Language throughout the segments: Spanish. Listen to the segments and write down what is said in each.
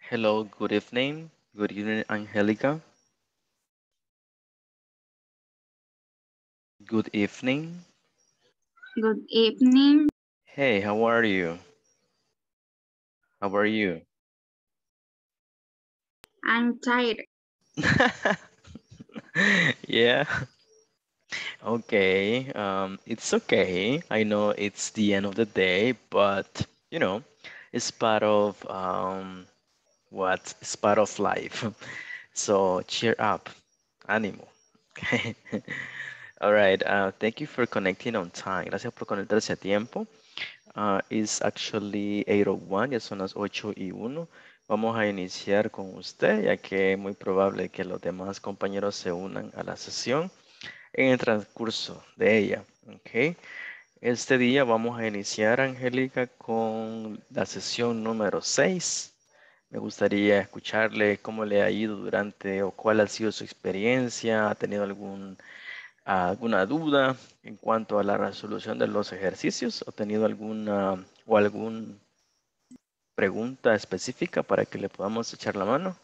Hello, good evening. Good evening, Angelica. Good evening. Good evening. Hey, how are you? How are you? I'm tired. Yeah, okay. It's okay. I know it's the end of the day, but you know, it's part of what? It's part of life. So cheer up, ánimo. Okay. All right. Thank you for connecting on time. Gracias por conectarse a tiempo. It's actually 8:01, ya son las 8:01. Vamos a iniciar con usted, ya que es muy probable que los demás compañeros se unan a la sesión en el transcurso de ella. ¿Ok? Este día vamos a iniciar, Angélica, con la sesión número 6. Me gustaría escucharle cómo le ha ido durante o cuál ha sido su experiencia. ¿Ha tenido alguna duda en cuanto a la resolución de los ejercicios o tenido alguna pregunta específica para que le podamos echar la mano?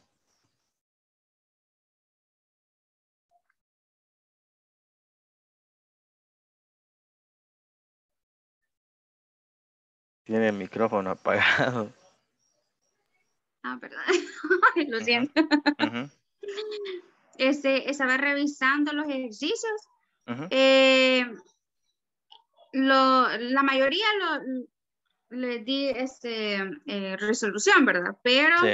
Tiene el micrófono apagado. Ah, perdón. Lo Ujú, siento. ujú, Estaba revisando los ejercicios. ujú. Eh, la mayoría le di resolución, ¿verdad? Pero Sí.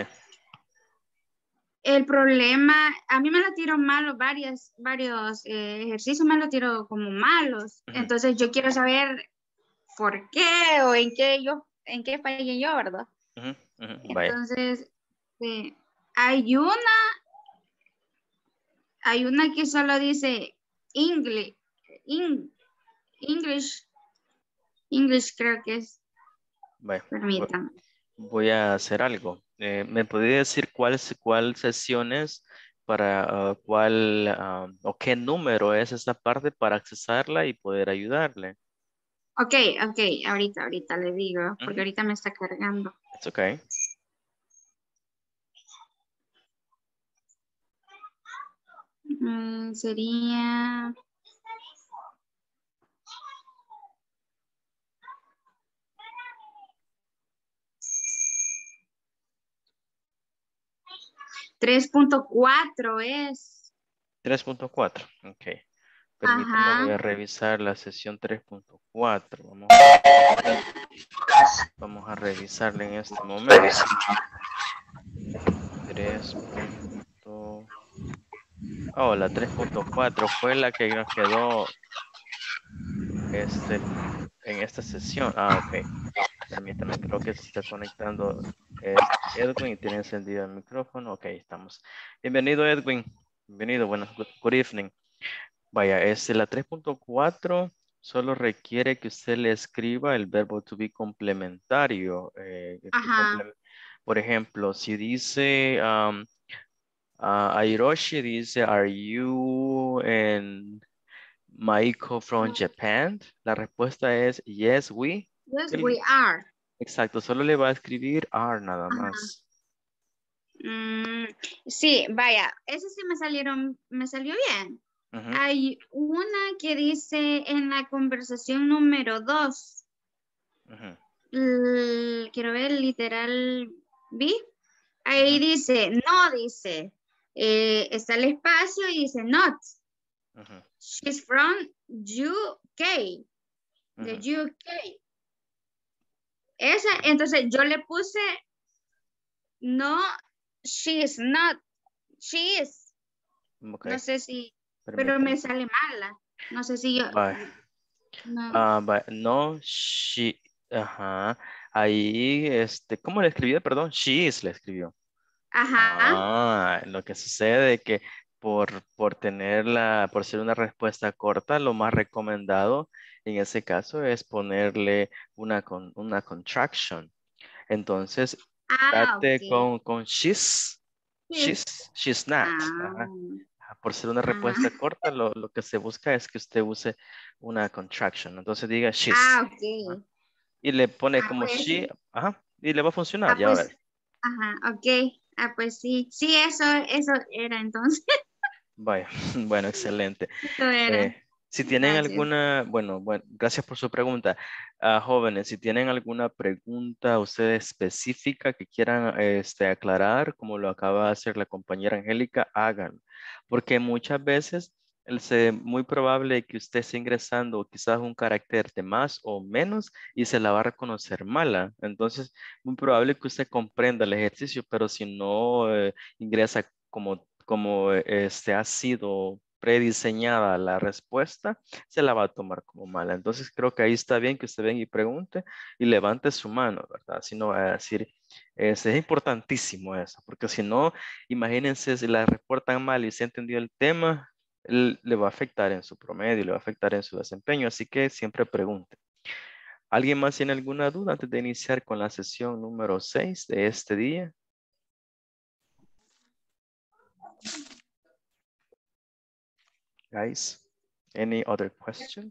el problema, a mí me lo tiró malos, varios ejercicios me lo tiró como malos. Ujú, Entonces yo quiero saber por qué o en qué fallé yo, ¿verdad? ujú, ujú. Vaya. Entonces, eh, hay una, hay una que solo dice English, English, English creo que es, Vaya. permítanme. Voy a hacer algo. ¿Me podría decir cuál sesiones para o qué número es esta parte para accesarla y poder ayudarle? Ok, ok, ahorita le digo, porque Ujú. ahorita me está cargando. It's okay. Sería 3.4 es. 3.4. Ok. Permítame, voy Ajá. a revisar la sesión 3.4. Vamos a revisarla en este momento. 3. Oh, la 3.4 fue la que nos quedó este, en esta sesión. Ah, ok. Permítame, creo que se está conectando Edwin y tiene encendido el micrófono. Ok, estamos. Bienvenido, Edwin. Bienvenido, bueno, good evening. Vaya, la 3.4 solo requiere que usted le escriba el verbo to be complementario. Ajá. Por ejemplo, si dice Hiroshi dice, "Are you and Maiko from Japan?" La respuesta es yes, we. Yes, Él- we are. exacto, solo le va a escribir are nada Ajá. más. Mm, sí, vaya, ese sí me salió bien. Ujú, Hay una que dice en la conversación número 2, ujú, quiero ver, literal B. ujú, Ahí dice, no dice, está el espacio y dice not. ujú, She's from UK, de ujú. UK. Esa, entonces yo le puse, no, she is not, she is. Ok, No sé si, pero permítame. me sale mala. No sé si yo, Vale. no. No, ajá. Ahí, ¿cómo le escribió? Perdón, she's le escribió. Ajá. Lo que sucede es que por ser una respuesta corta, lo más recomendado en ese caso es ponerle una contraction. Entonces, Ah, trate ok. con she's, Yes. she's not. Ajá. Ah, Por ser una respuesta ajá. corta, lo que se busca es que usted use una contraction. Entonces diga she's. Ah, Ajá. ok. Y le pone Ah, como pues, she, ajá, y le va a funcionar, ah, ya va a pues, ver. Ajá, ok. Ah, pues sí. Sí, eso era entonces. Vaya, bueno, excelente. Eso era. Eh, si tienen Gracias. alguna, bueno, gracias por su pregunta. Jóvenes, si tienen alguna pregunta ustedes específica que quieran aclarar, como lo acaba de hacer la compañera Angélica, hagan. Porque muchas veces muy probable que usted esté ingresando quizás un carácter de más o menos y se la va a reconocer mala. Entonces, muy probable que usted comprenda el ejercicio, pero si no ingresa como ha sido prediseñada la respuesta, se la va a tomar como mala. Entonces creo que ahí está bien que usted venga y pregunte y levante su mano, ¿verdad? Si no va a decir, es importantísimo eso, porque si no, imagínense si la reportan mal y se entendió el tema, le va a afectar en su promedio, le va a afectar en su desempeño, así que siempre pregunte. ¿Alguien más tiene alguna duda antes de iniciar con la sesión número 6 de este día? Guys, any other question?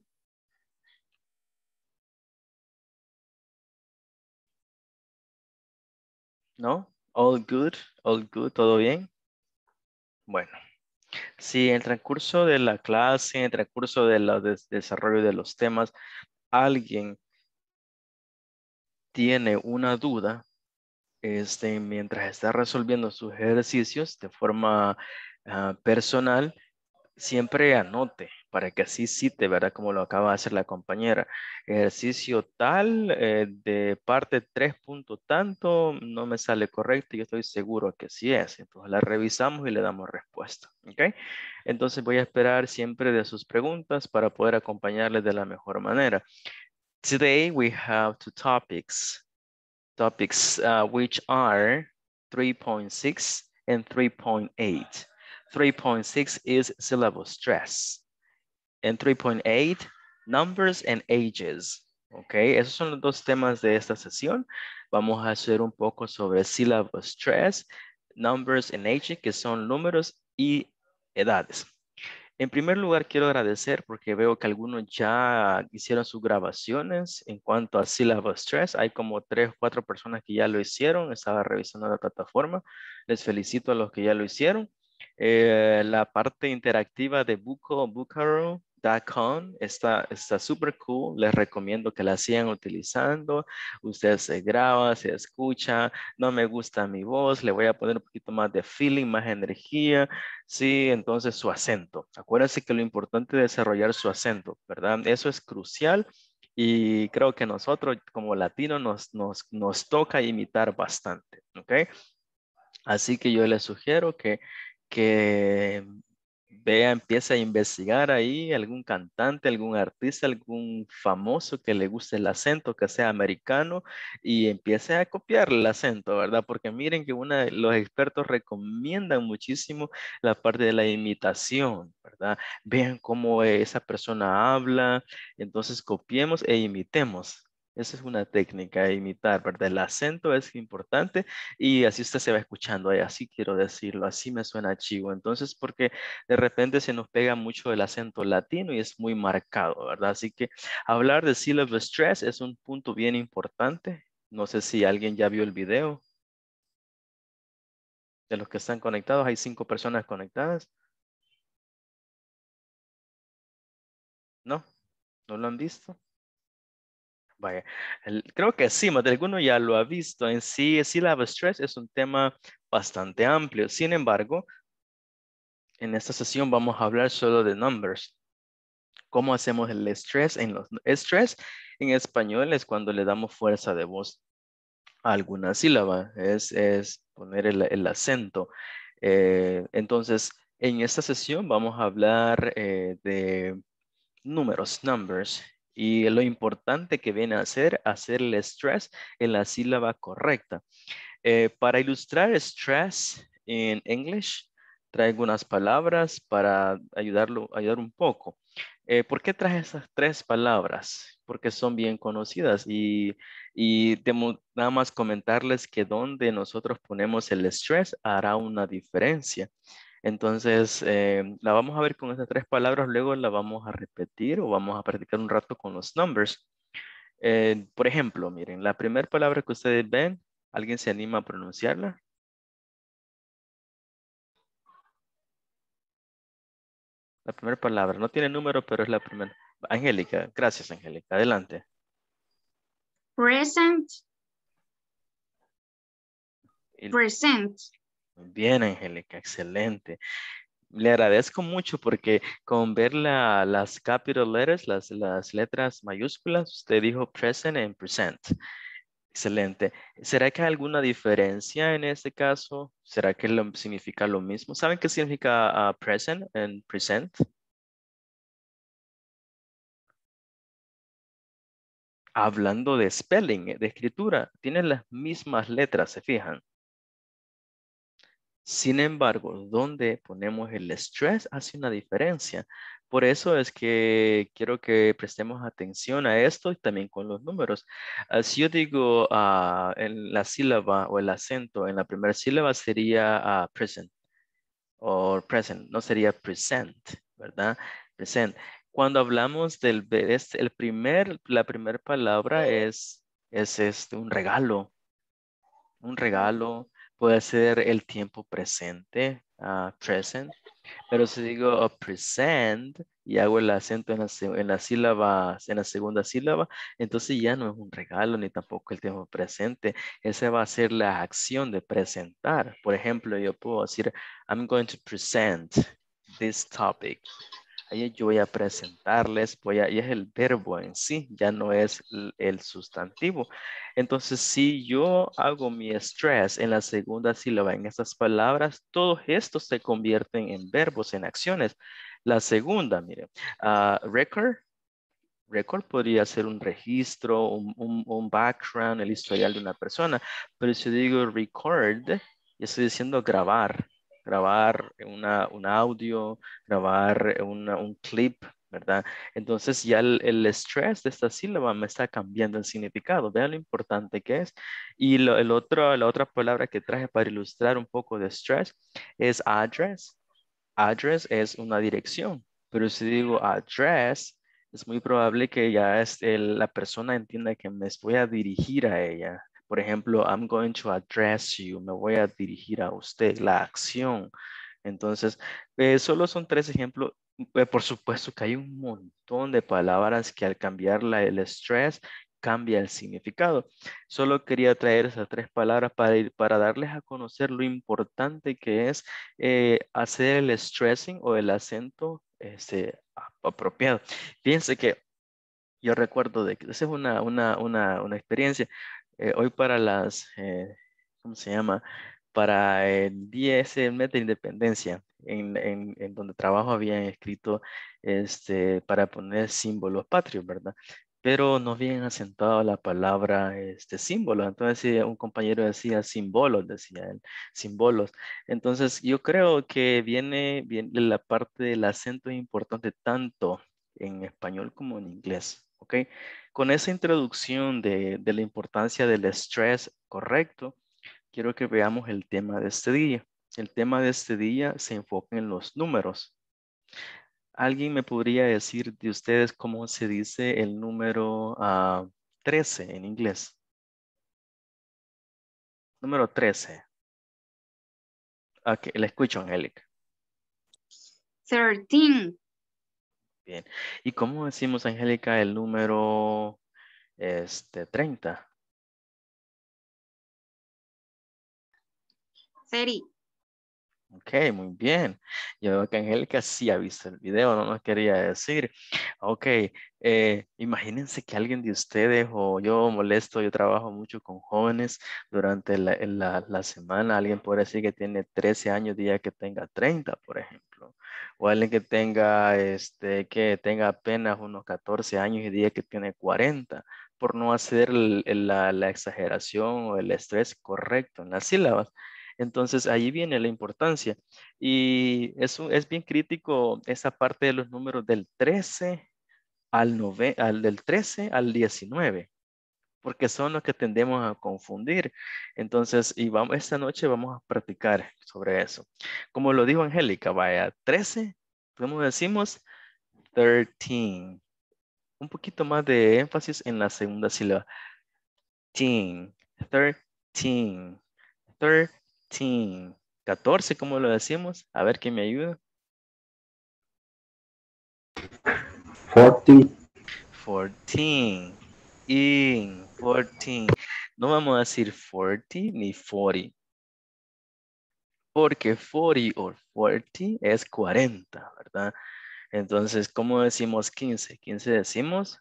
¿No? All good, ¿todo bien? Bueno, si en el transcurso de la clase, en el transcurso del desarrollo de los temas, alguien tiene una duda, mientras está resolviendo sus ejercicios de forma personal, siempre anote para que así cite, ¿verdad? Como lo acaba de hacer la compañera. Ejercicio tal, de parte 3 punto tanto, no me sale correcto y yo estoy seguro que sí es. Entonces la revisamos y le damos respuesta. ¿Ok? Entonces voy a esperar siempre de sus preguntas para poder acompañarles de la mejor manera. Today we have two topics which are 3.6 and 3.8. 3.6 is syllable stress. And 3.8, numbers and ages. Ok, esos son los dos temas de esta sesión. Vamos a hacer un poco sobre syllable stress, numbers and ages, que son números y edades. En primer lugar, quiero agradecer porque veo que algunos ya hicieron sus grabaciones en cuanto a syllable stress. Hay como 3 o 4 personas que ya lo hicieron. Estaba revisando la plataforma. Les felicito a los que ya lo hicieron. La parte interactiva de Bookaro.com está súper cool. Les recomiendo que la sigan utilizando. Usted se graba, se escucha. No me gusta mi voz. Le voy a poner un poquito más de feeling, más energía. Sí, entonces su acento. Acuérdense que lo importante es desarrollar su acento, ¿verdad? Eso es crucial y creo que nosotros como latinos nos toca imitar bastante, ¿ok? Así que yo les sugiero que empiece a investigar ahí algún cantante, algún artista, algún famoso que le guste el acento, que sea americano, y empiece a copiar el acento, ¿verdad? Porque miren que los expertos recomiendan muchísimo la parte de la imitación, ¿verdad? Vean cómo esa persona habla, entonces copiemos e imitemos. Esa es una técnica de imitar, ¿verdad? El acento es importante y así usted se va escuchando, así quiero decirlo, así me suena chivo. Entonces, porque de repente se nos pega mucho el acento latino y es muy marcado, ¿verdad? Así que hablar de syllable stress es un punto bien importante. No sé si alguien ya vio el video de los que están conectados. Hay 5 personas conectadas. ¿No? ¿No lo han visto? Vaya, creo que sí, más de alguno ya lo ha visto. En sí, syllable stress es un tema bastante amplio. Sin embargo, en esta sesión vamos a hablar solo de numbers. ¿Cómo hacemos el estrés? Estrés en español es cuando le damos fuerza de voz a alguna sílaba, es poner el acento. Entonces, en esta sesión vamos a hablar de números, numbers, y lo importante que viene a hacer el estrés en la sílaba correcta. Para ilustrar stress en English, traigo unas palabras para ayudar un poco. ¿Por qué traje esas 3 palabras? Porque son bien conocidas y nada más comentarles que donde nosotros ponemos el stress hará una diferencia. Entonces, la vamos a ver con esas 3 palabras, luego la vamos a repetir o vamos a practicar un rato con los numbers. Por ejemplo, miren, la primera palabra que ustedes ven ¿Alguien se anima a pronunciarla? La primera palabra. No tiene número, pero es la primera. Angélica. Gracias, Angélica. Adelante. Present, Y- present. Muy bien, Angélica. Excelente. Le agradezco mucho porque con ver las capital letters, las letras mayúsculas, usted dijo present and present. Excelente. ¿Será que hay alguna diferencia en este caso? ¿Será que significa lo mismo? ¿Saben qué significa present and present? Hablando de spelling, de escritura, tienen las mismas letras, ¿se fijan? Sin embargo, donde ponemos el stress hace una diferencia. Por eso es que quiero que prestemos atención a esto y también con los números. Si yo digo en la sílaba o el acento en la primera sílaba sería present o present, no sería present, ¿verdad? Present. Cuando hablamos la primera palabra es un regalo. Un regalo puede ser el tiempo presente, present, pero si digo present y hago el acento en la sílaba, en la segunda sílaba, entonces ya no es un regalo ni tampoco el tiempo presente. Esa va a ser la acción de presentar. Por ejemplo, yo puedo decir, I'm going to present this topic. Ahí yo voy a presentarles, y es el verbo en sí, ya no es el sustantivo. Entonces, si yo hago mi stress en la segunda sílaba, en estas palabras, todos estos se convierten en verbos, en acciones. La segunda, mire, record. Record podría ser un registro, un background, el historial de una persona. Pero si digo record, yo estoy diciendo grabar. Grabar un audio, grabar un clip, ¿verdad? Entonces ya el stress de esta sílaba me está cambiando el significado. Vean lo importante que es. Y la otra palabra que traje para ilustrar un poco de stress es address. Address es una dirección, pero si digo address, es muy probable que ya la persona entienda que me voy a dirigir a ella. Por ejemplo, I'm going to address you, me voy a dirigir a usted, la acción. Entonces, solo son tres ejemplos. Por supuesto que hay un montón de palabras que al cambiar el stress cambia el significado. Solo quería traer esas tres palabras para darles a conocer lo importante que es hacer el stressing o el acento apropiado. Fíjense que yo recuerdo de que esa es una experiencia. Hoy para ¿cómo se llama? Para el día ese, el mes de independencia, en donde trabajo habían escrito para poner símbolos patrios, ¿verdad? Pero no habían asentado la palabra símbolo. Entonces un compañero decía símbolos, decía él, símbolos. Entonces yo creo que viene la parte del acento es importante tanto en español como en inglés, ¿ok? Con esa introducción de la importancia del estrés correcto, quiero que veamos el tema de este día. El tema de este día se enfoca en los números. ¿Alguien me podría decir de ustedes cómo se dice el número 13 en inglés? Número 13. Ok, le escucho, Angélica. 13, Bien. ¿Y cómo decimos, Angélica, el número 30? 30. Ok, muy bien. Yo veo que Angélica sí ha visto el video, no nos quería decir. Ok, imagínense que alguien de ustedes o yo molesto, yo trabajo mucho con jóvenes durante la semana. Alguien puede decir que tiene 13 años, día que tenga 30, por ejemplo. O alguien que tenga, que tenga apenas unos 14 años y día que tiene 40, por no hacer la exageración o el estrés correcto en las sílabas. Entonces, ahí viene la importancia. Y es bien crítico esa parte de los números del 13 del 13 al 19, porque son los que tendemos a confundir. Entonces, esta noche vamos a practicar sobre eso. Como lo dijo Angélica, vaya, 13, ¿cómo decimos? 13. Un poquito más de énfasis en la segunda sílaba. 13, 13. 14, ¿cómo lo decimos? A ver, ¿quién me ayuda? 40, 14. 14. No vamos a decir 40 ni 40. Porque 40 o 40 es 40, ¿verdad? Entonces, ¿cómo decimos 15? 15 decimos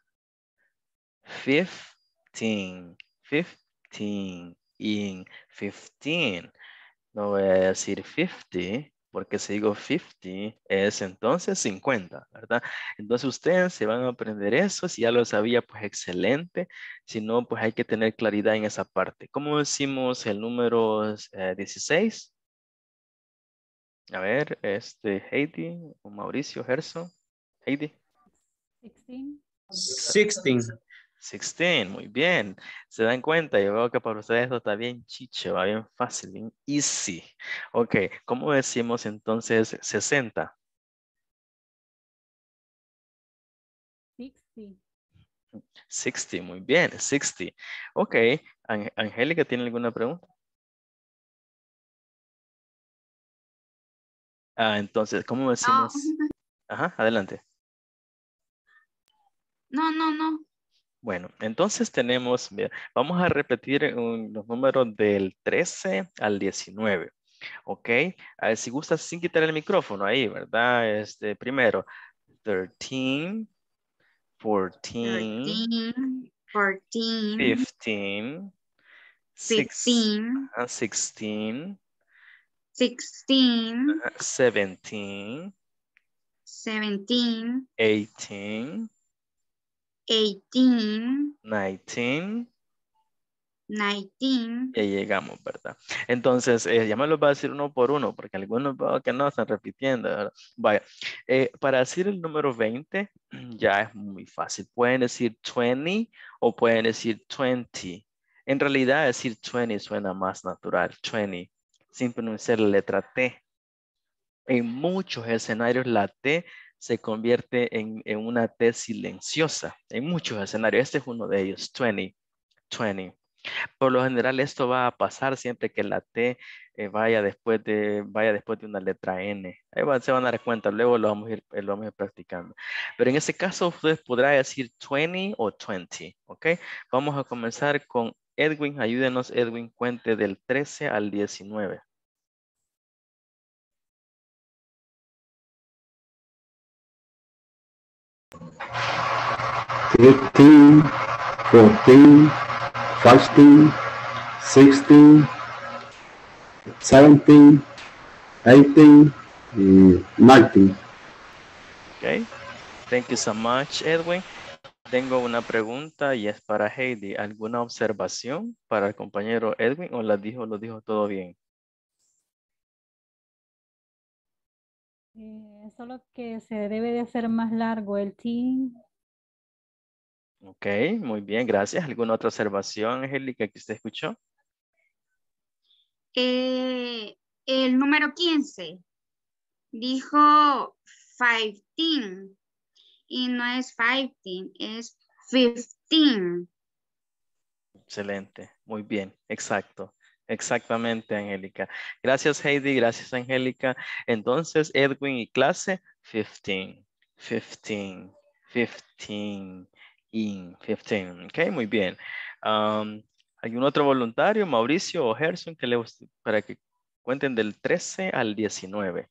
15. 15. In 15. No voy a decir 50, porque si digo 50 es entonces 50, ¿verdad? Entonces ustedes se van a aprender eso. Si ya lo sabía, pues excelente. Si no, pues hay que tener claridad en esa parte. ¿Cómo decimos el número 16? A ver, Heidi o Mauricio Gerson. Heidi. 16. 16. 16, muy bien. Se dan cuenta, yo veo que para ustedes esto está bien chicho, va bien fácil, bien easy. Ok, ¿cómo decimos entonces 60? 60. 60, muy bien, 60. Ok, Angélica, ¿tiene alguna pregunta? Entonces, ¿cómo No, decimos? Ajá, adelante. no. Bueno, entonces tenemos, mira, vamos a repetir los números del 13 al 19. Ok, a ver, si gustas sin quitar el micrófono ahí, ¿verdad? Primero, 13, 14, 13, 14, 15, 15, 16, 16, 17, 17, 18, 18, 19. 19. Ya llegamos, ¿verdad? Entonces, ya me los va a decir uno por uno, porque algunos veo que no están repitiendo, ¿verdad? Vaya, para decir el número 20, ya es muy fácil. Pueden decir 20 o pueden decir 20. En realidad, decir 20 suena más natural, 20, sin pronunciar la letra T. En muchos escenarios, la T se convierte en una T silenciosa. En muchos escenarios, este es uno de ellos, 20, 20. Por lo general esto va a pasar siempre que la T vaya después de una letra N. Se van a dar cuenta, luego lo vamos a ir practicando. Pero en este caso ustedes podrán decir 20 o 20, ¿ok? Vamos a comenzar con Edwin. Ayúdenos, Edwin, cuente del 13 al 19. 13, 14, 15, 16, 17, 18, y 19. ¿Ok? Thank you so much, Edwin. Tengo una pregunta y es para Heidi. ¿Alguna observación para el compañero Edwin o lo dijo todo bien? Solo que se debe de hacer más largo el team. Ok, muy bien, gracias. ¿Alguna otra observación, Angélica, que usted escuchó? El número 15 dijo 15 y no es 15, es 15. Excelente, muy bien, exacto. Exactamente, Angélica. Gracias, Heidi, gracias, Angélica. Entonces, Edwin y clase, 15, 15, 15, 15. Ok, muy bien. ¿Hay un otro voluntario, Mauricio o Gerson, para que cuenten del 13 al 19?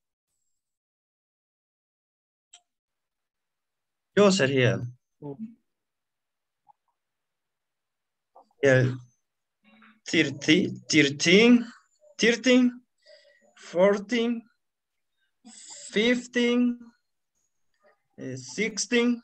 Yo sería el 13, 13, 13, 14, 15, 16,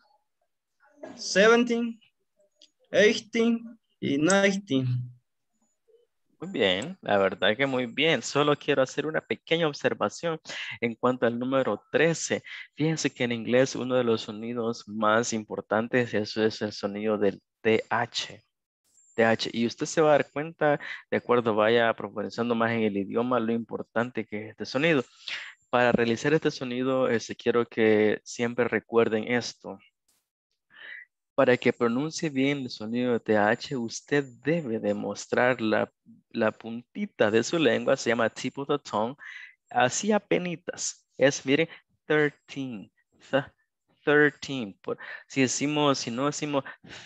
17, 18 y 19. Muy bien, la verdad que muy bien. Solo quiero hacer una pequeña observación en cuanto al número 13. Fíjense que en inglés uno de los sonidos más importantes, eso es el sonido del TH. TH. Y usted se va a dar cuenta, de acuerdo, vaya profundizando más en el idioma, lo importante que es este sonido. Para realizar este sonido, quiero que siempre recuerden esto. Para que pronuncie bien el sonido de TH, usted debe demostrar la puntita de su lengua, se llama tip of the tongue, así apenitas. Es, miren, 13, 13. Si no decimos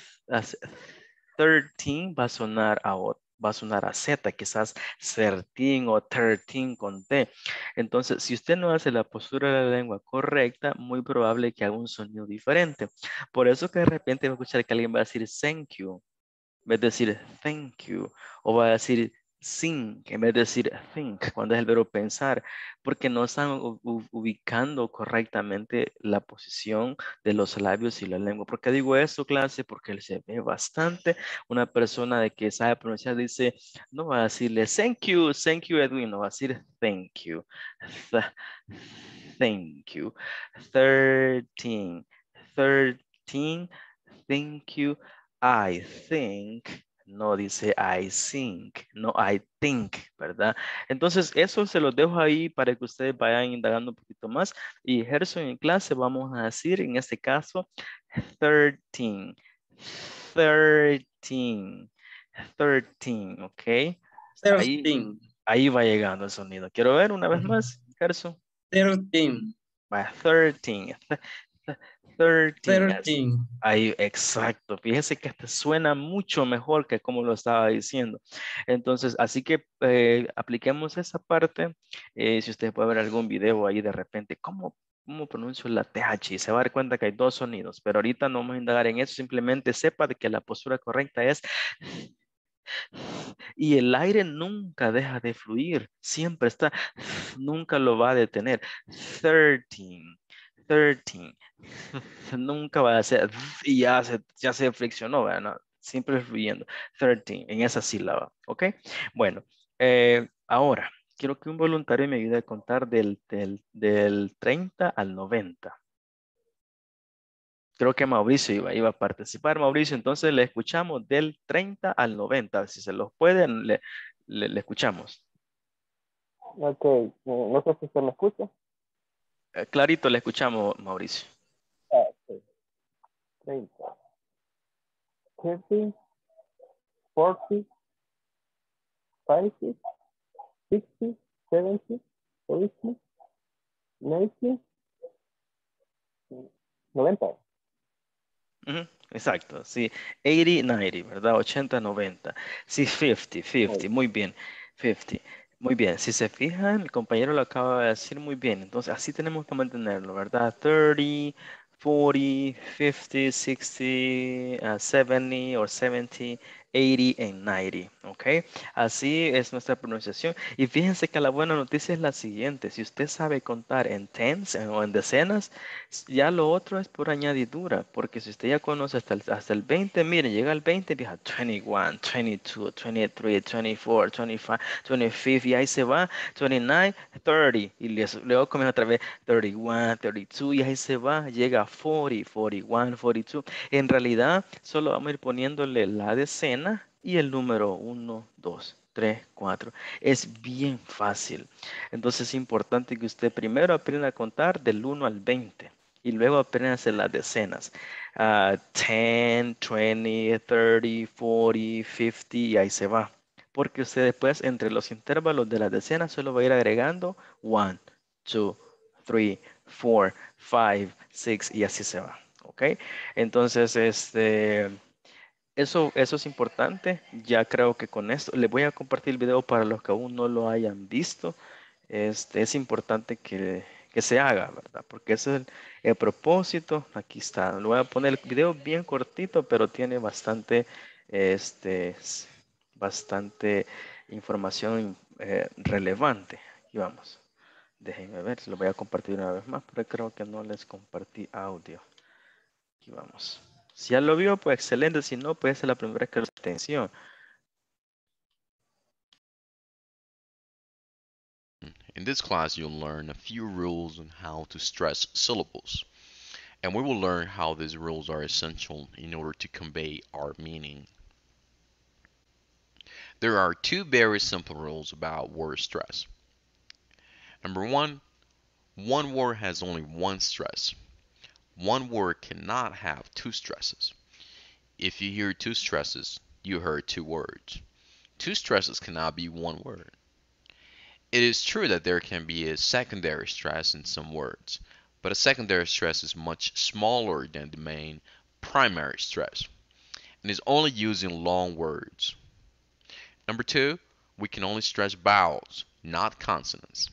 13, va a sonar a Z, quizás 13 o 13 con T. Entonces, si usted no hace la postura de la lengua correcta, muy probable que haga un sonido diferente. Por eso que de repente va a escuchar que alguien va a decir thank you, en vez de decir thank you, o va a decir think, en vez de decir think, cuando es el verbo pensar, porque no están ubicando correctamente la posición de los labios y la lengua. ¿Por qué digo eso, clase? Porque se ve bastante una persona de que sabe pronunciar, dice, no va a decirle thank you, Edwin, no va a decir thank you, Th- thank you, 13, 13, thank you, I think, no dice I think, no I think, ¿verdad? Entonces, eso se los dejo ahí para que ustedes vayan indagando un poquito más. Y Gerson en clase vamos a decir, en este caso, 13, 13, 13, ¿ok? Ahí, 13. ahí va llegando el sonido. Quiero ver una vez más, Gerson. 13. Va, 13, 13. 13. Ahí, exacto. Fíjese que hasta suena mucho mejor que como lo estaba diciendo. Entonces, así que apliquemos esa parte. Si usted puede ver algún video ahí de repente, ¿cómo pronuncio la TH? Y se va a dar cuenta que hay dos sonidos, pero ahorita no vamos a indagar en eso. Simplemente sepa de que la postura correcta es y el aire nunca deja de fluir, siempre está, nunca lo va a detener. 13, 13, nunca va a ser y ya se friccionó, ¿verdad? No, siempre fluyendo. 13 en esa sílaba, ¿ok? Bueno, ahora quiero que un voluntario me ayude a contar del 30 al 90. Creo que Mauricio iba a participar. Mauricio, entonces le escuchamos del 30 al 90. Si se los pueden, le escuchamos. Ok, no sé si se me escucha. Clarito le escuchamos, Mauricio. Ah, ok. 30, 30, 40, 50, 60, 70, 80, 90, 90. Ujú, exacto, sí. 80, 90, ¿verdad? 80, 90. Sí, 50, 50, muy bien. 50, muy bien. Si se fijan, el compañero lo acaba de decir muy bien. Entonces, así tenemos que mantenerlo, ¿verdad? 30, 40, 50, 60, 70 o 70, 80 and 90, ¿ok? Así es nuestra pronunciación. Y fíjense que la buena noticia es la siguiente. Si usted sabe contar en tens o en decenas, ya lo otro es por añadidura, porque si usted ya conoce hasta el 20, mire, llega al 20, empieza 21, 22, 23, 24, 25, 25, y ahí se va, 29, 30, y luego comienza otra vez 31, 32, y ahí se va, llega a 40, 41, 42. En realidad, solo vamos a ir poniéndole la decena y el número 1, 2, 3, 4. Es bien fácil. Entonces es importante que usted primero aprenda a contar del 1 al 20 y luego apréndase las decenas. 10, 20, 30, 40, 50 y ahí se va. Porque usted después entre los intervalos de las decenas solo va a ir agregando 1, 2, 3, 4, 5, 6 y así se va. ¿Ok? Entonces, eso es importante. Ya creo que con esto les voy a compartir el video para los que aún no lo hayan visto. Es importante que se haga, ¿verdad? Porque ese es el propósito. Aquí está. Le voy a poner el video bien cortito, pero tiene bastante información relevante. Aquí vamos. Déjenme ver si lo voy a compartir una vez más, pero creo que no les compartí audio. Aquí vamos. Si ya lo vio, pues excelente. Si no, pues es la primera que atención. In this class, you'll learn a few rules on how to stress syllables, and we will learn how these rules are essential in order to convey our meaning. There are two very simple rules about word stress. Number one word has only one stress. One word cannot have two stresses. if you hear two stresses, you heard two words. Two stresses cannot be one word. It is true that there can be a secondary stress in some words, but a secondary stress is much smaller than the main primary stress and is only used in long words. Number two, we can only stress vowels, not consonants.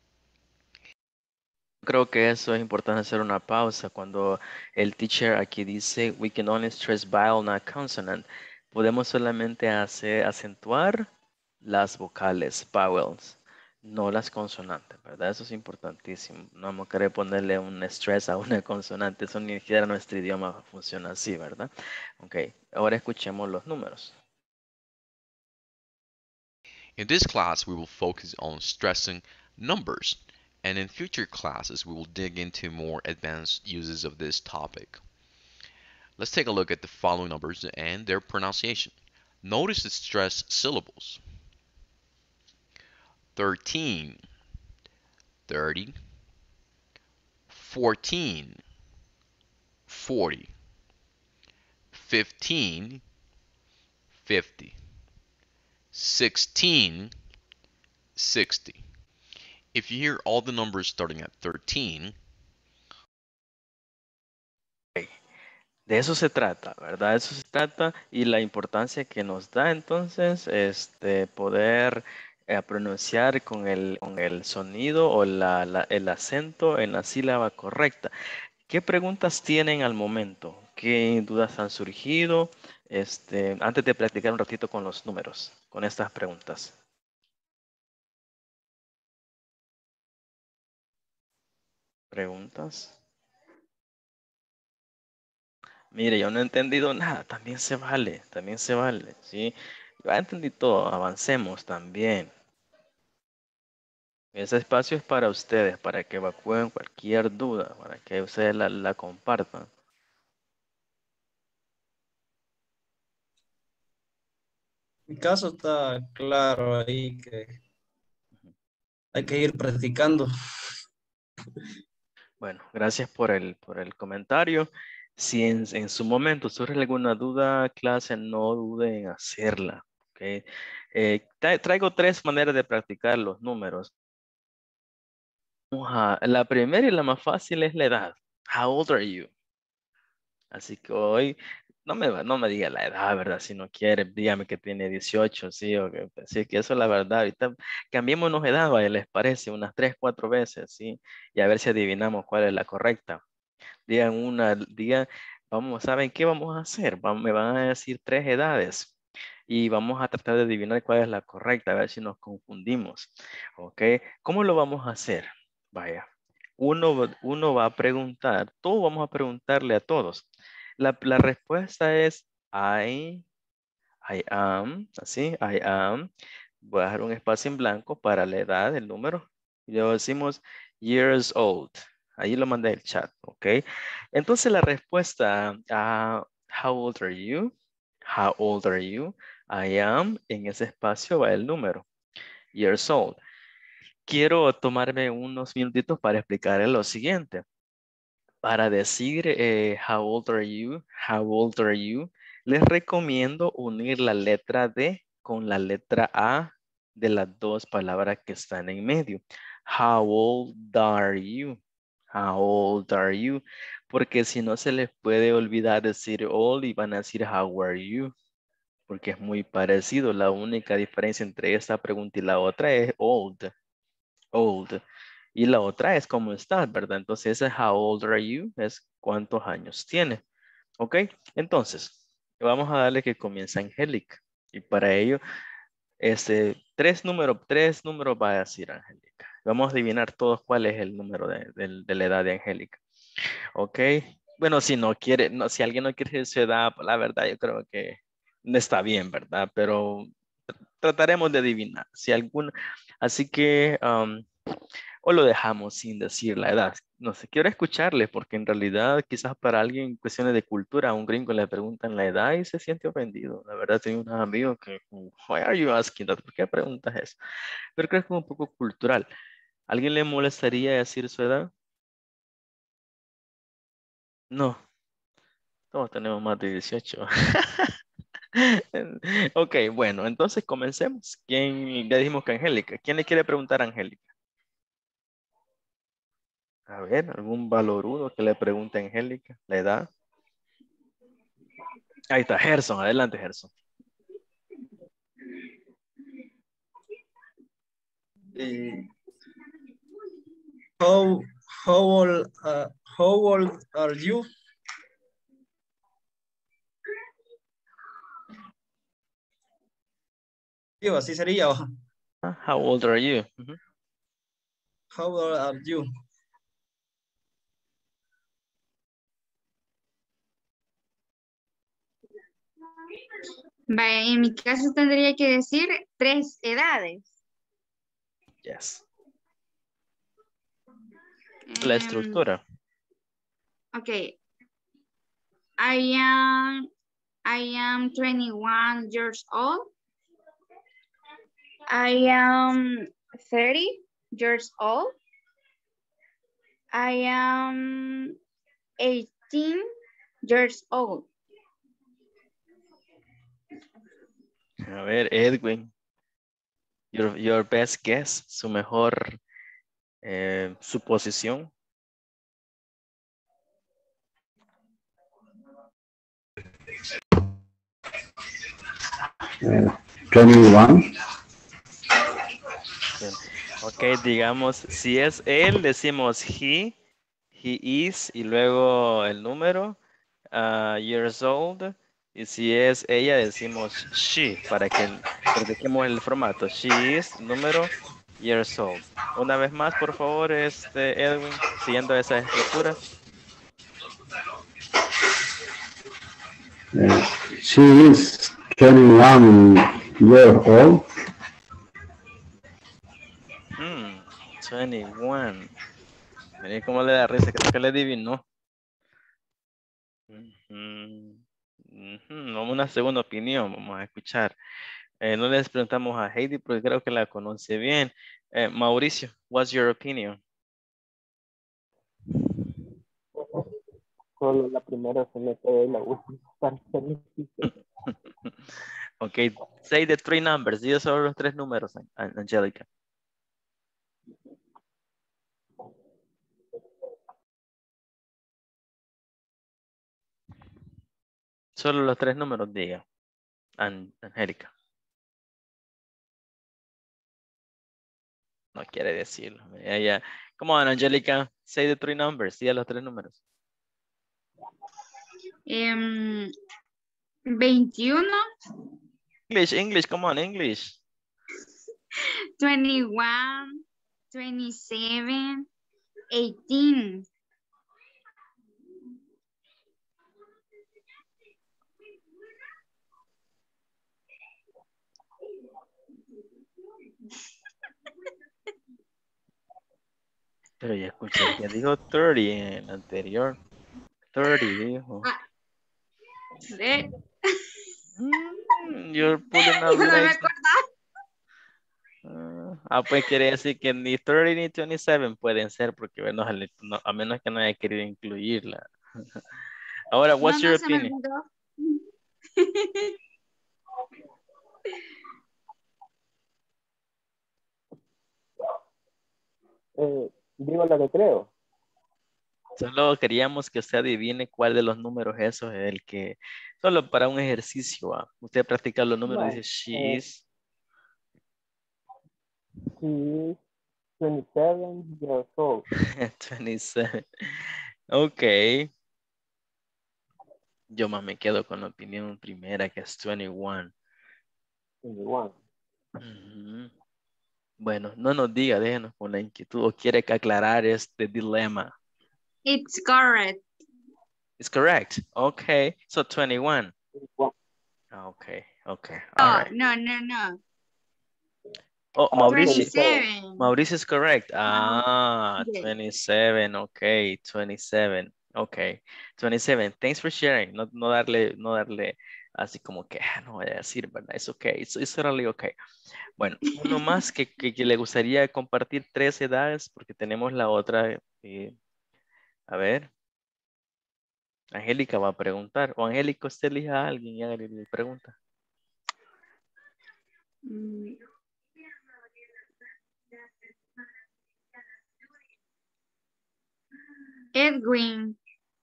Creo que eso es importante hacer una pausa cuando el teacher aquí dice we can only stress vowel, not consonant. Podemos solamente hacer acentuar las vocales, vowels, no las consonantes, ¿verdad? Eso es importantísimo. No vamos a querer ponerle un stress a una consonante, eso ni siquiera nuestro idioma funciona así, ¿verdad? Ok, ahora escuchemos los números. In this class, we will focus on stressing numbers, and in future classes, we will dig into more advanced uses of this topic. Let's take a look at the following numbers and their pronunciation. Notice the stressed syllables. 13, 30, 14, 40, 15, 50, 16, 60. If you hear all the numbers starting at 13, de eso se trata, ¿verdad? De eso se trata y la importancia que nos da entonces poder pronunciar con el sonido o el acento en la sílaba correcta. ¿Qué preguntas tienen al momento? ¿Qué dudas han surgido? Antes de practicar un ratito con los números, con estas preguntas. ¿Preguntas? Mire, yo no he entendido nada, también se vale, ¿sí? Yo ya entendí todo, avancemos también. Ese espacio es para ustedes, para que evacúen cualquier duda, para que ustedes la compartan. Mi caso está claro ahí que hay que ir practicando. Bueno, gracias por el comentario. Si en su momento surge alguna duda, clase, no duden en hacerla. ¿Ok? Traigo 3 maneras de practicar los números. La primera y la más fácil es la edad. How old are you? Así que hoy no me diga la edad, ¿verdad? Si no quiere, dígame que tiene 18, sí, o que, sí, que eso es la verdad. Ahorita cambiémonos edad, vaya, les parece, unas 3, 4 veces, ¿sí? Y a ver si adivinamos cuál es la correcta. ¿Saben qué vamos a hacer? Me van a decir 3 edades y vamos a tratar de adivinar cuál es la correcta, a ver si nos confundimos, ¿ok? ¿Cómo lo vamos a hacer? Vaya, uno va a preguntar, todos vamos a preguntarle a todos. La respuesta es I am, así, I am. Voy a dejar un espacio en blanco para la edad, el número. Y luego decimos years old. Ahí lo mandé el chat, ¿ok? Entonces la respuesta a how old are you? How old are you? I am, en ese espacio va el número, years old. Quiero tomarme unos minutitos para explicarles lo siguiente. Para decir how old are you, how old are you, les recomiendo unir la letra D con la letra A de las dos palabras que están en medio. How old are you? How old are you? Porque si no se les puede olvidar decir old y van a decir how are you. Porque es muy parecido. La única diferencia entre esta pregunta y la otra es old. Old. Y la otra es cómo estás, ¿verdad? Entonces, ese how old are you es cuántos años tiene. ¿Ok? Entonces, vamos a darle que comienza Angélica. Y para ello, tres números va a decir Angélica. Vamos a adivinar todos cuál es el número de la edad de Angélica. ¿Ok? Bueno, si no quiere, no, si alguien no quiere decir su edad, la verdad, yo creo que no está bien, ¿verdad? Pero trataremos de adivinar. Así que, o lo dejamos sin decir la edad. No sé, quiero escucharle porque en realidad quizás para alguien en cuestiones de cultura a un gringo le preguntan la edad y se siente ofendido. La verdad tengo unos amigos que, why are you asking that? ¿Por qué preguntas eso? Pero creo que es un poco cultural. ¿Alguien le molestaría decir su edad? No. Todos tenemos más de 18. Ok, bueno, entonces comencemos. ¿Quién? Ya dijimos que Angélica. ¿Quién le quiere preguntar a Angélica? A ver, algún valorudo que le pregunte a Angélica, la edad. Ahí está, Gerson. Adelante, Gerson. Eh, how old are you? Digo, así sería. How old are you? Ujú. How old are you? Vaya, en mi caso tendría que decir 3 edades. Yes. La estructura. Okay. I am 21 years old. I am 30 years old. I am 18 years old. A ver, Edwin. Your best guess. Su mejor suposición. 21. Bien. Ok, digamos, si es él, decimos he is, y luego el número, years old. Y si es ella, decimos she, para que practiquemos el formato. She is, número, years old. Una vez más, por favor, Edwin, siguiendo esa estructura. She is 21 years old. 21. Miren cómo le da risa, creo que le adivinó. Vamos a una segunda opinión, vamos a escuchar. No les preguntamos a Heidi porque creo que la conoce bien. Mauricio, what's your opinion? Solo la primera se me quedó y la última parte no existe. Ok, say the 3 numbers. Diga solo los 3 números, Angélica. Solo los 3 números, diga, Angélica. No quiere decirlo. Ella, come on, Angélica, say the 3 numbers. Diga los 3 números. 21, English, come on, English. 21, 27, 18. Pero ya escuché que dijo 30 en el anterior. 30 dijo. Sí. You're pulling Yo up no me legs. acordaba. Pues quiere decir que ni 30 ni 27 pueden ser porque bueno, a menos que no haya querido incluirla. Ahora, what's your Se me opinion? olvidó. Digo la que creo. Solo queríamos que usted adivine cuál de los números esos es el que, solo para un ejercicio, usted practica los números y dice she is. She is 27 years old. 27. Ok. Yo más me quedo con la opinión primera que es 21. 21. Bueno, no nos diga, déjenos con la inquietud o quiere que aclarar este dilema. It's correct. It's correct. Okay, so 21. 21. Okay, okay, all right. No. Oh, Mauricio. 27. Mauricio is correct. Yes. 27. Okay, 27. Okay, 27. Thanks for sharing. No darle así como que no voy a decir, ¿verdad? Es okay. It's totally okay. Bueno, uno más que le gustaría compartir 3 edades porque tenemos la otra. A ver. Angélica va a preguntar. O Angélica, usted elija a alguien y hágale la pregunta. Mm. Edwin,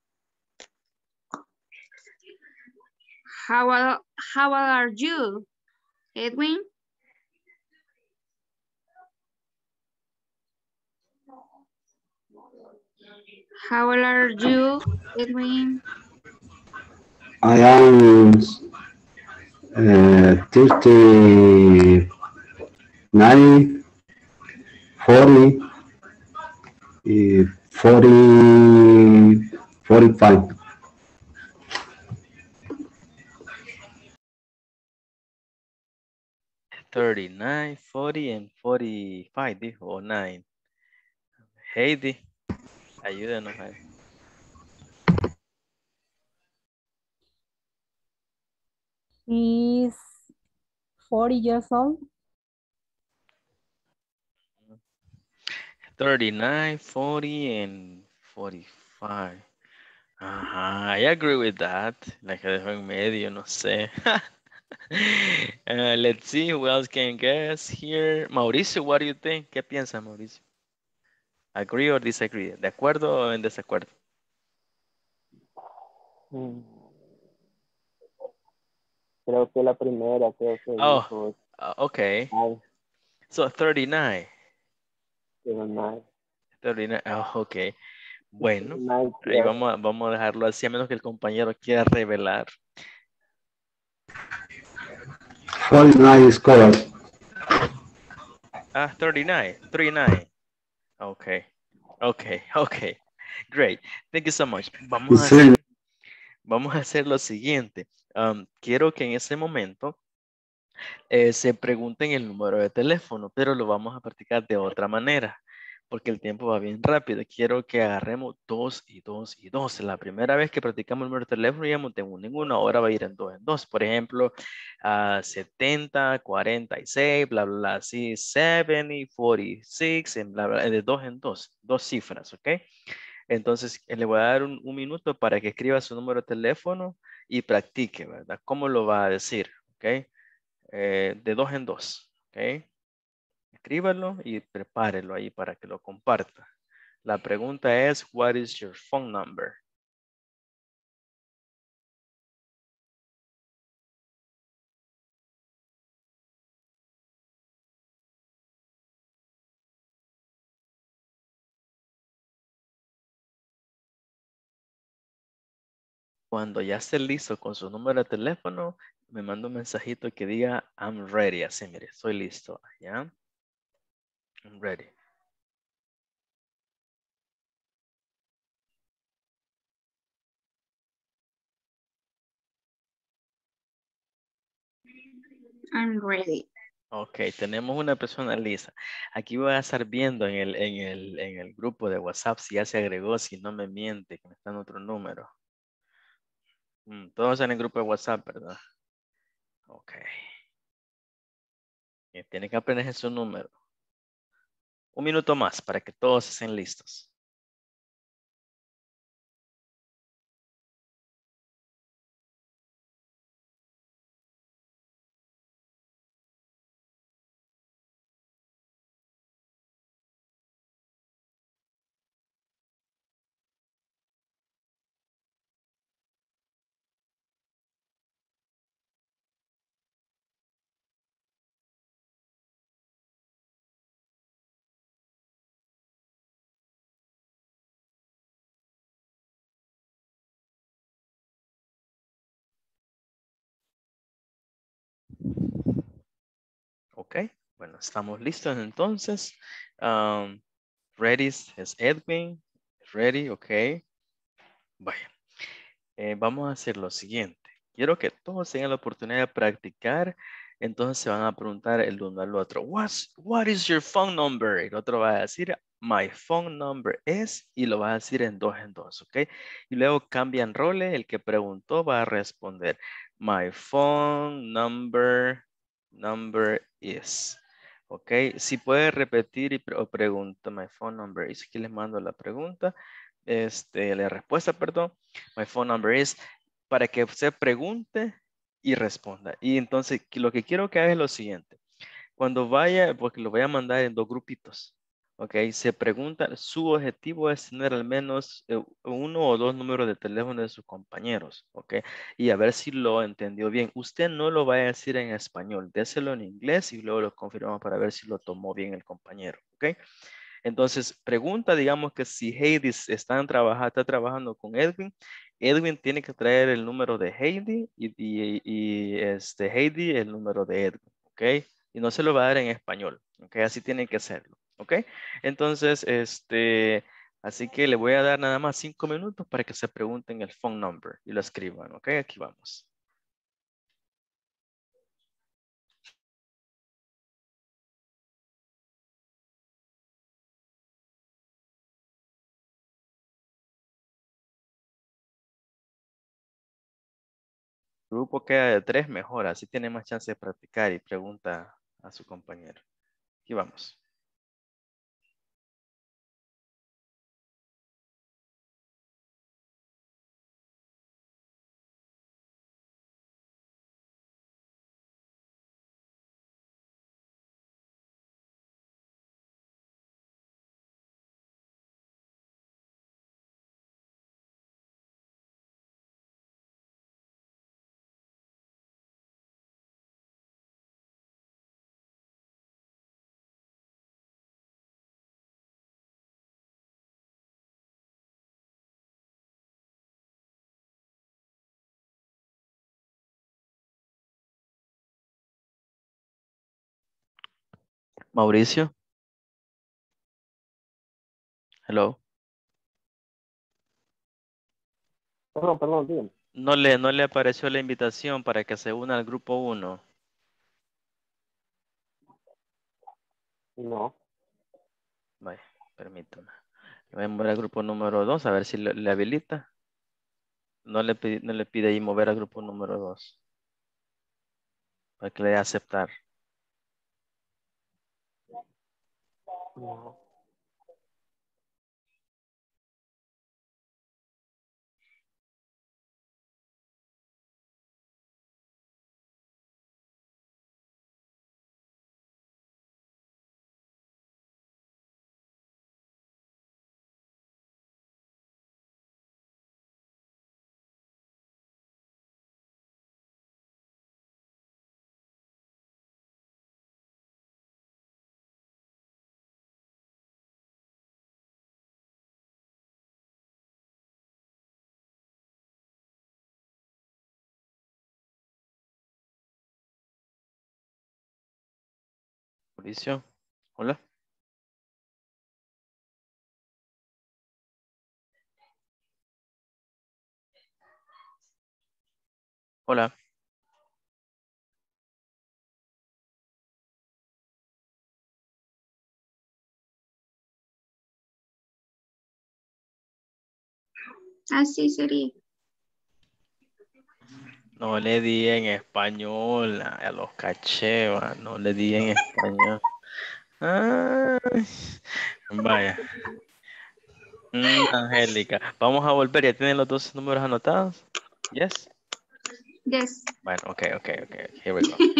how are you? Edwin? How are you, Edwin? I am 39, 40, 40, 45. 39, 40 and 45, dijo, o 9. Heidi, ayúdanos ahí. He's 40 years old. 39, 40, and 45. Ajá, I agree with that. La que dejó en medio, no sé. Let's see who else can guess here. Mauricio, what do you think? ¿Qué piensa, Mauricio? Agree or disagree? ¿De acuerdo o en desacuerdo? Mm, Creo que la primera, creo que Oh, dijo, okay. ay, So 39. pero nada. 39. Oh, okay. Bueno, Night, ahí yes. vamos a dejarlo así, a menos que el compañero quiera revelar. 49 is correct. 39. 39. Okay. Okay. Okay. Great. Thank you so much. Sí. Vamos a hacer lo siguiente. Quiero que en ese momento se pregunten el número de teléfono, pero lo vamos a practicar de otra manera, porque el tiempo va bien rápido. Quiero que agarremos 2 y 2 y 2. La primera vez que practicamos el número de teléfono, digamos, tengo ninguna, ahora va a ir en 2 en 2. Por ejemplo, 70, 46, bla, bla, bla, así, 70, 46, en bla, bla, de 2 en 2, dos cifras, ¿ok? Entonces, le voy a dar un minuto para que escriba su número de teléfono y practique, ¿verdad? ¿Cómo lo va a decir? ¿Ok? De 2 en 2, ¿ok? Escríbalo y prepárelo ahí para que lo comparta. La pregunta es, what is your phone number? Cuando ya esté listo con su número de teléfono, me manda un mensajito que diga, I'm ready. Así, mire, estoy listo. ¿Ya? I'm ready. I'm ready. Ok, tenemos una persona lista. Aquí voy a estar viendo en el grupo de WhatsApp si ya se agregó, si no me miente, que me está en otro número. Todos en el grupo de WhatsApp, ¿verdad? Ok. Tiene que aprender su número. Un minuto más para que todos estén listos. Ok, bueno, estamos listos entonces. Ready es Edwin. Ready, ok. Vaya, vamos a hacer lo siguiente. Quiero que todos tengan la oportunidad de practicar. Entonces se van a preguntar el uno al otro. What is your phone number? El otro va a decir, my phone number is, y lo va a decir en dos, ¿ok? Y luego cambian roles. El que preguntó va a responder, my phone number is. Ok, si puede repetir o pregunta, my phone number is. Aquí les mando la pregunta. la respuesta, perdón. My phone number is para que usted pregunte y responda. Y entonces lo que quiero que haga es lo siguiente. Cuando vaya, porque lo voy a mandar en 2 grupitos. Ok, se pregunta, su objetivo es tener al menos 1 o 2 números de teléfono de sus compañeros, ok, y a ver si lo entendió bien. Usted no lo va a decir en español, déselo en inglés y luego lo confirmamos para ver si lo tomó bien el compañero, ok. Entonces, pregunta, digamos que si Heidi está trabajando con Edwin, Edwin tiene que traer el número de Heidi y Heidi el número de Edwin, ¿ok? Y no se lo va a dar en español, ¿ok? Así tiene que hacerlo, ¿ok? Entonces, así que le voy a dar nada más 5 minutos para que se pregunten el phone number y lo escriban, ¿ok? Aquí vamos. Grupo queda de 3 mejor, así tiene más chance de practicar y pregunta a su compañero. Aquí vamos. Mauricio, hello. Perdón, dígame. No le apareció la invitación para que se una al grupo 1. No. Vaya, permítame. Le voy a mover al grupo número 2 a ver si le habilita. No le pide ahí mover al grupo número 2 para que le dé a aceptar. No. Mauricio, hola. Hola. Así sería. No le di en español, a los caché, va, no le di en español. Ay, vaya. Angélica, vamos a volver, ¿ya tienen los 2 números anotados? Yes. Yes. Bueno, ok, here we go.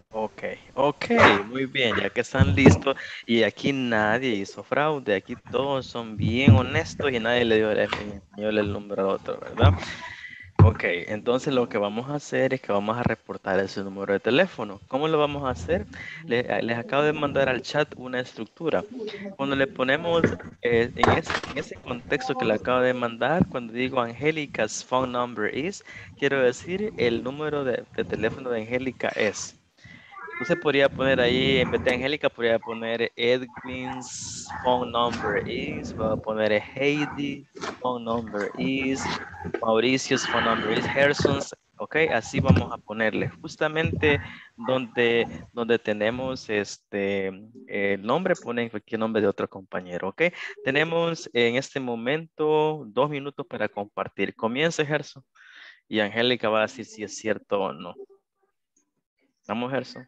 Ok, ok, muy bien, ya que están listos y aquí nadie hizo fraude, aquí todos son bien honestos y nadie le dio en español el número al otro, ¿verdad? Ok, entonces lo que vamos a hacer es que vamos a reportar ese número de teléfono. ¿Cómo lo vamos a hacer? Les acabo de mandar al chat una estructura. Cuando le ponemos en ese contexto que le acabo de mandar, cuando digo Angélica's phone number is, quiero decir el número de teléfono de Angélica es. Usted podría poner ahí, en vez de Angélica, podría poner Edwin's phone number is, voy a poner Heidi phone number is, Mauricio's phone number is, Gerson's, ok, así vamos a ponerle justamente donde tenemos el nombre, ponen cualquier nombre de otro compañero, ok. Tenemos en este momento 2 minutos para compartir. Comience, Gerson, y Angélica va a decir si es cierto o no. Vamos, Gerson.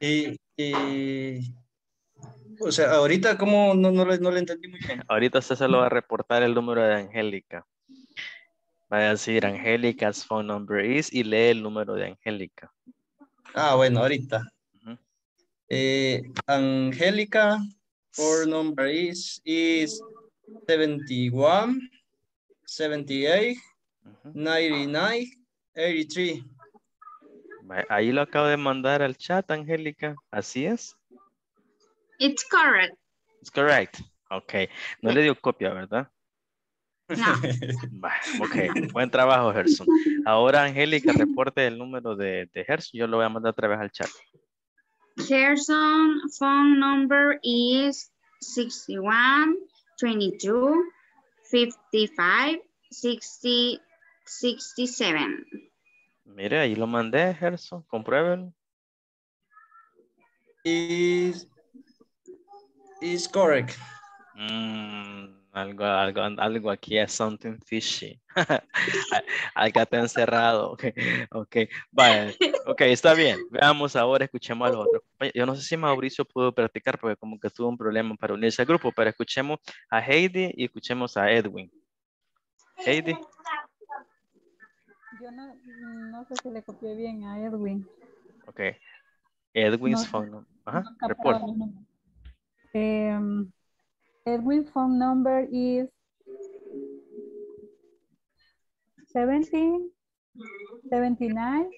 O sea, ahorita como no le entendí muy bien. Ahorita usted se lo va a reportar el número de Angélica. Va a decir Angélica's phone number is y lee el número de Angélica. Ah, bueno, ahorita. Ujú. Angélica, phone number is 71, 78, Ujú. 99, 83. Ahí lo acabo de mandar al chat, Angélica. Así es. It's correct. It's correct. Ok. No le dio copia, ¿verdad? No. Ok. Buen trabajo, Gerson. Ahora, Angélica, reporte el número de Gerson. Yo lo voy a mandar otra vez al chat. Gerson phone number is 61 22 55 60 67. Mire, ahí lo mandé, Gerson. Compruébelo. Is correct. Algo aquí es something fishy. Acá está encerrado. Ok, vale. Ok, está bien. Veamos ahora, escuchemos a los otros. Yo no sé si Mauricio pudo practicar porque como que tuvo un problema para unirse al grupo, pero escuchemos a Heidi y escuchemos a Edwin. Heidi. Yo no sé si le copié bien a Edwin. Ok. Edwin's No, phone number. Ajá, no captaba report. los números. Edwin's phone number is 70, 79,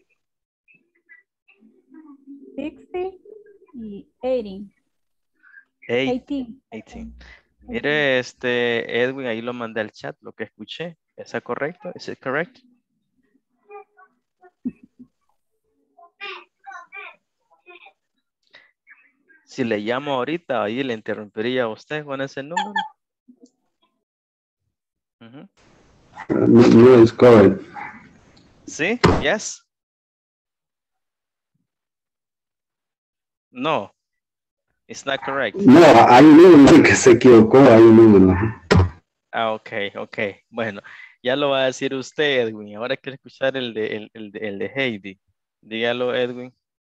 60 y 80. 18. Mire, Edwin, ahí lo mandé al chat, lo que escuché. ¿Está correcto? ¿Es correcto? Si le llamo ahorita, ahí le interrumpiría a usted con ese número. Ujú. No, it's correct. ¿Sí? Yes. No. It's not correct. No, hay un número que se equivocó, hay un número. Ah, ok. Bueno, ya lo va a decir usted, Edwin. Ahora quiero escuchar el de Heidi. Dígalo, Edwin.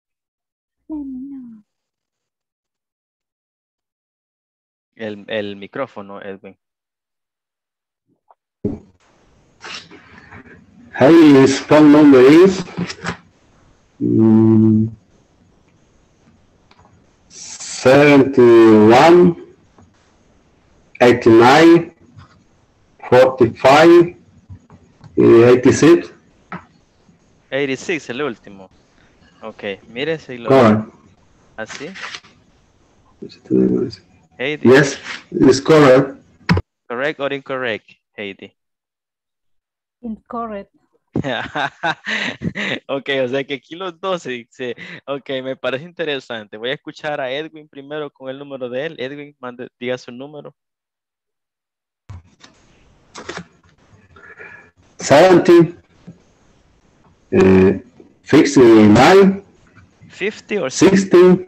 No. El micrófono, Edwin. His phone number is 71, 89, 45, 86. 86, el último. Ok, mire si lo... Correct. ¿Así? Heidi. Yes, it's correct. Correct or incorrect, Heidi? Incorrect. Ok, o sea que aquí los dos ok, me parece interesante. Voy a escuchar a Edwin primero con el número de él. Edwin, diga su número. 70, 59, 50 or 60,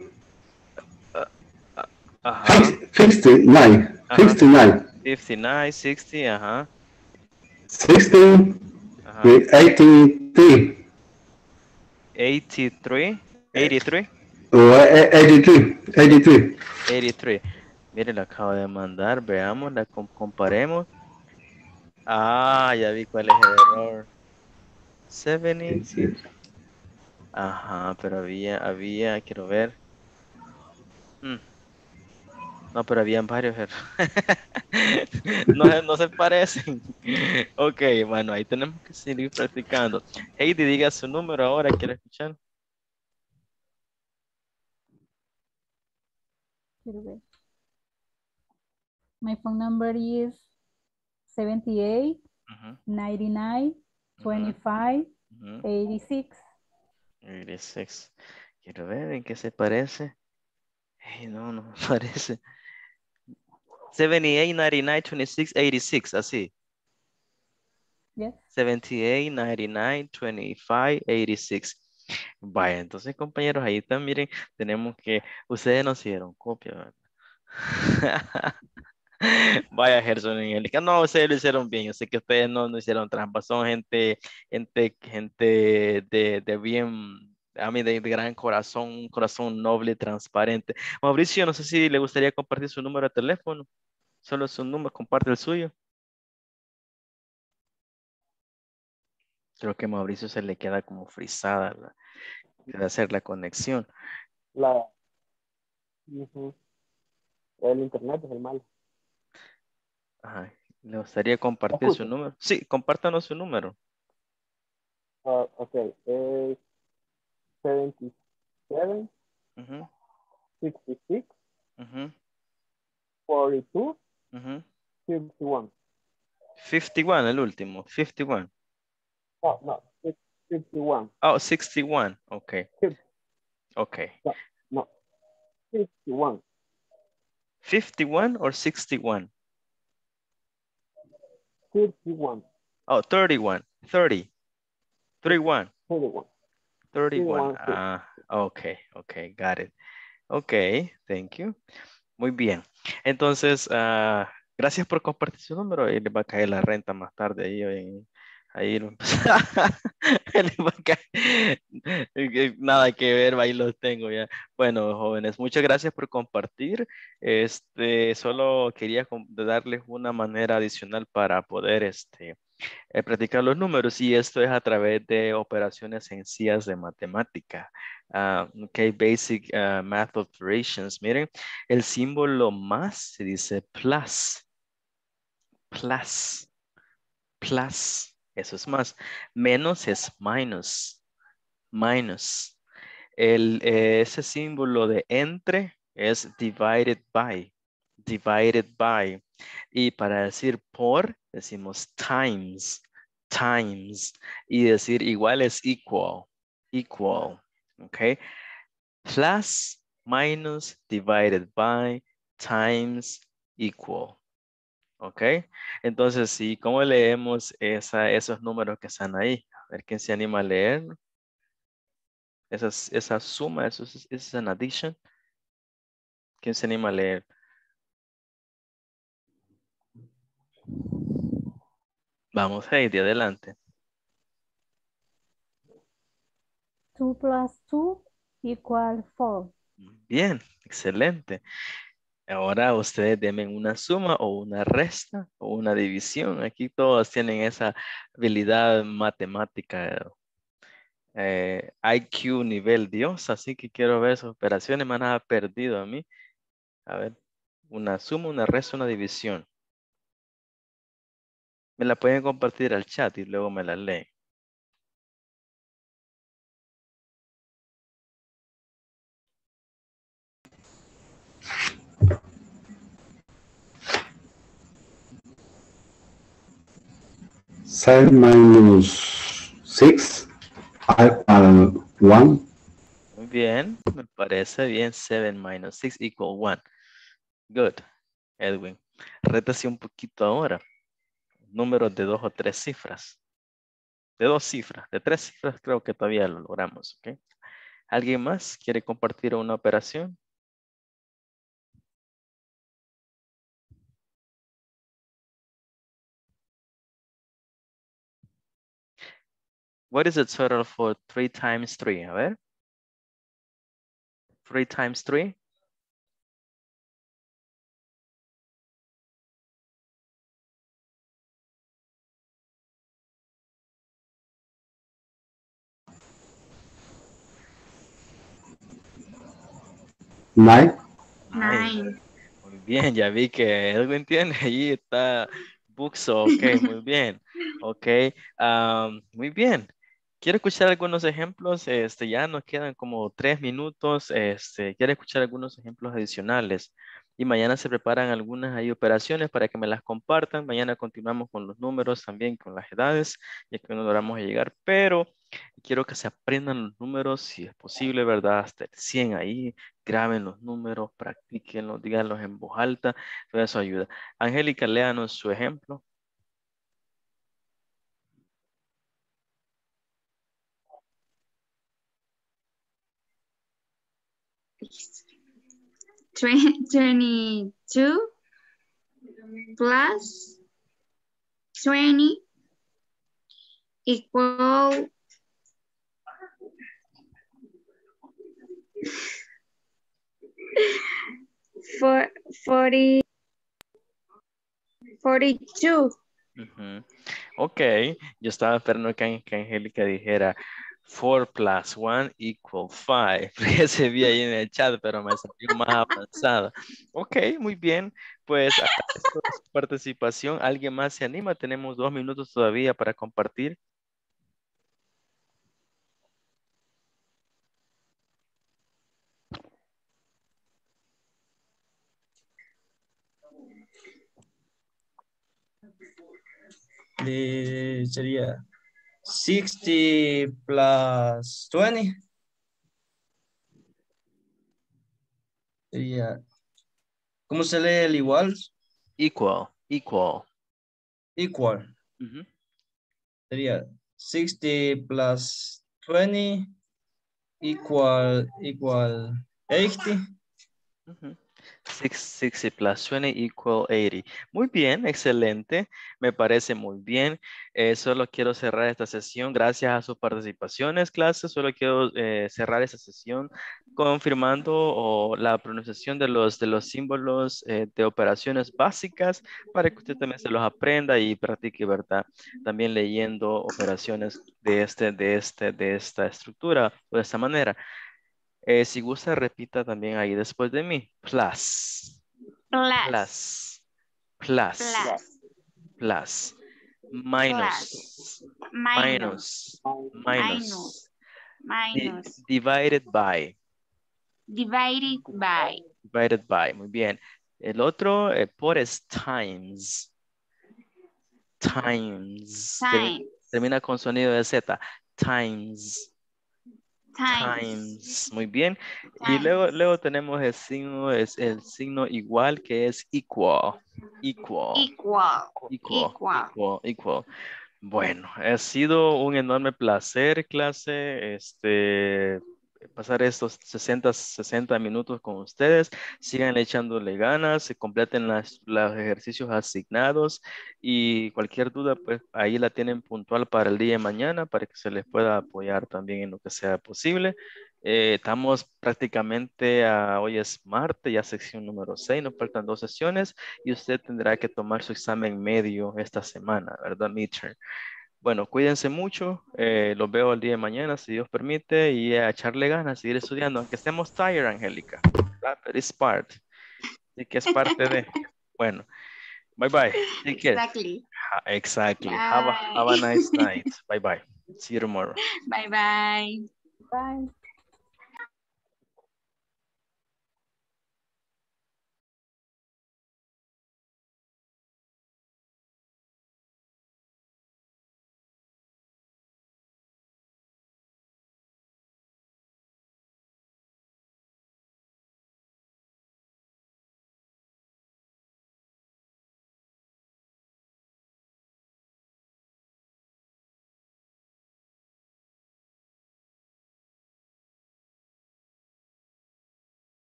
ajá, 59, ajá. 59, 59, 60, ajá, 60, ajá. 83, 83, 83, or 83, 83. 83. Mire, la acabo de mandar, veamos, la comparemos. Ah, ya vi cuál es el error. 70. Ajá, pero quiero ver. Mm, no, pero habían varios. No, no se parecen. Ok, bueno, ahí tenemos que seguir practicando. Heidi, diga su número ahora, quiero escuchar. Quiero ver. My phone number is 78 Ujú, 99 ujú, 25 ujú. 86. 86. Quiero ver en qué se parece. Ey, no, no me parece. 78, 99, 26, 86, así. Yes. 78, 99, 25, 86. Vaya, entonces compañeros, ahí están, miren, tenemos que, ustedes nos hicieron copia, ¿verdad? Vaya, Gerson y Angélica, no, ustedes lo hicieron bien, yo sé que ustedes no hicieron trampa, son gente de bien, a mí de gran corazón, un corazón noble y transparente. Mauricio, no sé si le gustaría compartir su número de teléfono, solo su número, comparte el suyo. Creo que a Mauricio se le queda como frisada de hacer la conexión. La, ujú. El internet es el mal. Ajá. ¿Le gustaría compartir su Escucha. número? Sí, compártanos su número. Ok. Es 77, Ujú, 66, ujú, 42, ujú. 51. 51, el último. 51. No, no. 51. Oh, 61. Ok, ok. No, no. 51. 51 or 61? 51. Oh, 31. 30. 31. 31. 31. 31. Sí. Ah, ok, ok, got it. Ok, thank you. Muy bien. Entonces, gracias por compartir su número y le va a caer la renta más tarde ahí le va a caer. Nada que ver, ahí los tengo ya. Bueno, jóvenes, muchas gracias por compartir. Solo quería darles una manera adicional para poder practicar los números y esto es a través de operaciones sencillas de matemática. Ok, basic math operations. Miren, el símbolo más se dice plus, plus, plus. Eso es más. Menos es minus, minus. Ese símbolo de entre es divided by. Y para decir por, decimos times, times. Y decir igual es equal, equal. ¿Ok? Plus, minus, divided by, times, equal. ¿Ok? Entonces, sí, ¿cómo leemos esos números que están ahí? A ver, ¿quién se anima a leer? Esa suma, eso es an addition. ¿Quién se anima a leer? Vamos, Heidi, adelante. 2 plus 2 equal 4. Bien, excelente. Ahora ustedes denme una suma o una resta o una división. Aquí todos tienen esa habilidad matemática. IQ nivel Dios, así que quiero ver sus operaciones. Me han perdido a mí. A ver, una suma, una resta, una división. Me la pueden compartir al chat y luego me la leen. Seven minus six equal one. Muy bien, me parece bien. 7 minus 6 equal 1. Good, Edwin. Rétase un poquito ahora. Números de 2 o 3 cifras. De 2 cifras, de 3 cifras creo que todavía lo logramos, ¿ok? ¿Alguien más quiere compartir una operación? What is the total for 3 times 3? A ver. 3 times 3. 9. 9. Muy bien, ya vi que Edwin tiene ahí, está Buxo, ok, muy bien, ok, muy bien. Quiero escuchar algunos ejemplos, ya nos quedan como 3 minutos, quiero escuchar algunos ejemplos adicionales y mañana se preparan algunas ahí operaciones para que me las compartan. Mañana continuamos con los números también, con las edades, ya que no logramos llegar, pero quiero que se aprendan los números, si es posible, ¿verdad? Hasta el 100 ahí, graben los números, practíquenlos, díganlos en voz alta, todo eso ayuda. Angélica, léanos su ejemplo. Twen- 22 plus 20 equal 40, 42. Ujú. Ok, yo estaba esperando que Angélica dijera 4 plus 1 equal 5, porque se vi ahí en el chat, pero me salió más avanzado. Ok, muy bien, pues agradezco su participación. ¿Alguien más se anima? Tenemos 2 minutos todavía para compartir. Sería 60 plus 20. Sería, ¿cómo se lee el igual? Equal, equal. Equal. Ujú. Sería 60 plus 20 equal 80. Ujú. 60 plus 20 equal 80. Muy bien, excelente. Me parece muy bien. Solo quiero cerrar esta sesión. Gracias a sus participaciones, clase. Solo quiero cerrar esta sesión confirmando la pronunciación de los símbolos de operaciones básicas para que usted también se los aprenda y practique, ¿verdad? También leyendo operaciones de esta estructura o de esta manera. Si gusta, repita también ahí después de mí. Plus, Plus, plus, plus, plus, plus. plus, Minus, minus, minus, minus, minus. minus, Divided by, divided by, divided by. Muy bien. El otro por es times, times. times, Termina con sonido de Z. Times. times, Times, muy bien. Y times, luego tenemos es el signo igual que es equal. Equal, equal, equal, equal. equal, equal. Bueno, ha sido un enorme placer, clase, pasar estos 60 minutos con ustedes. Sigan echándole ganas, se completen los ejercicios asignados y cualquier duda, pues ahí la tienen puntual para el día de mañana para que se les pueda apoyar también en lo que sea posible. Estamos prácticamente hoy es martes, ya sección número 6, nos faltan 2 sesiones y usted tendrá que tomar su examen medio esta semana, ¿verdad, midterm? Bueno, cuídense mucho. Los veo el día de mañana, si Dios permite, y a echarle ganas, seguir estudiando, aunque estemos tired, Angélica. ¿Verdad? But it's part. Sí que es parte de. Bueno, bye bye. Take care. Exactly. Exactly. Have a Bye. nice night. Bye bye. See you tomorrow. Bye bye. Bye.